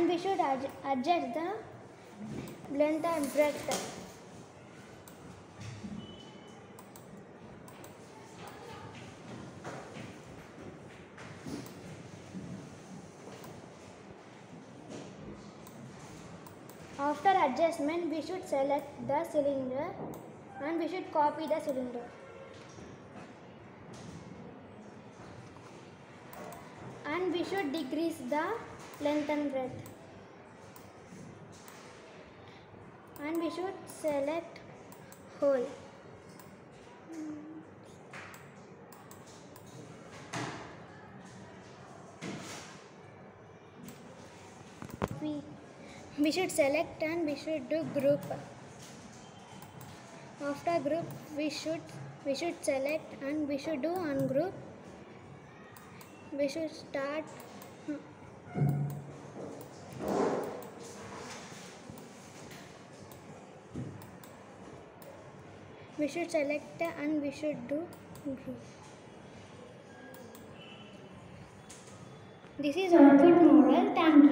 we should adjust the length and breadth. After adjustment, we should select the cylinder and we should copy the cylinder. And we should decrease the length and breadth. And we should select hole. We should select and we should do group. After group, we should select and we should do ungroup. We should start. We should select and we should do group. This is output model. Thank you.